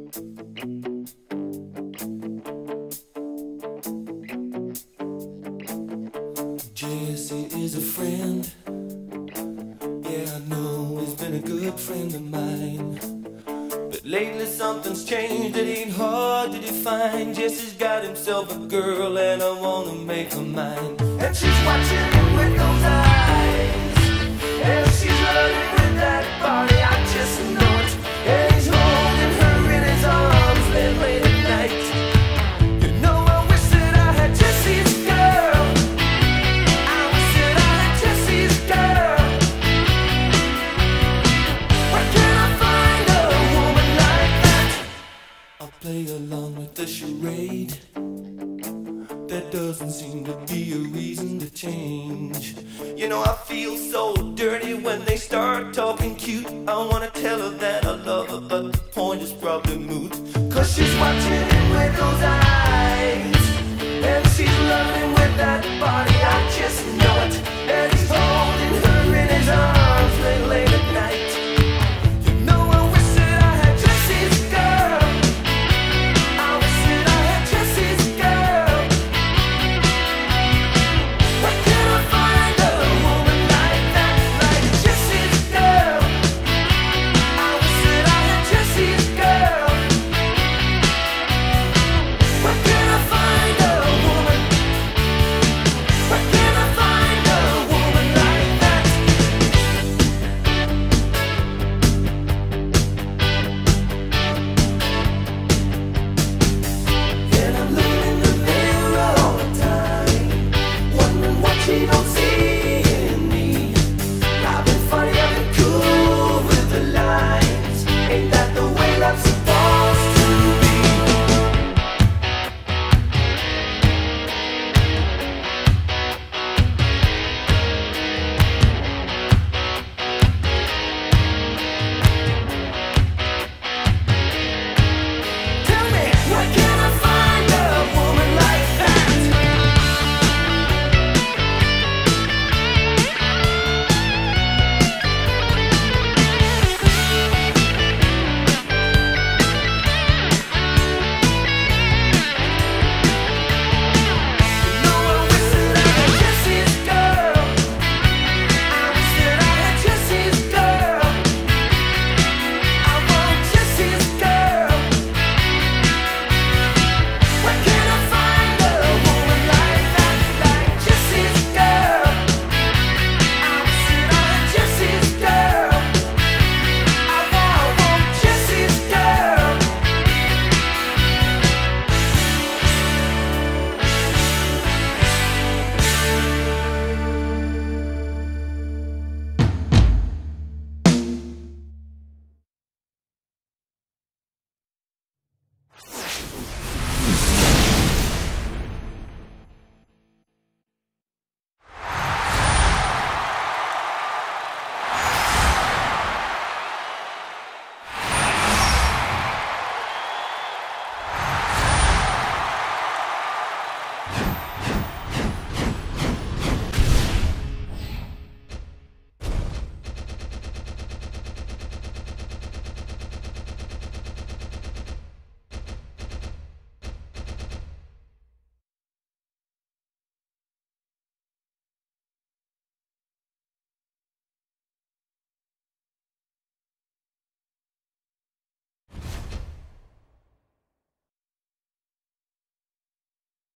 Jessie is a friend. Yeah, I know he's been a good friend of mine. But lately something's changed, it ain't hard to define. Jessie's got himself a girl and I wanna make her mine. And she's watching him with those eyes, and she's loving with that body, I just know it. And he's holding her in his arms late at night. You know I wish that I had Jessie's girl. I wish that I had Jessie's girl. Where can I find a woman like that? I'll play along with the charade. There doesn't seem to be a reason to change. You know I feel so dirty when they start talking cute. I wanna tell her that I love her, but the point is probably moot. 'Cause she's watching him with those eyes.